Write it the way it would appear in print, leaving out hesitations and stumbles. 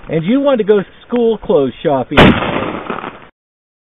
and you want to go school clothes shopping,